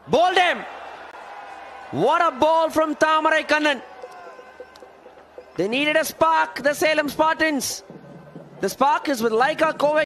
Bowled him. What a ball from Thamarai Kannan. They needed a spark, the Salem Spartans. The spark is with Laika Kovac.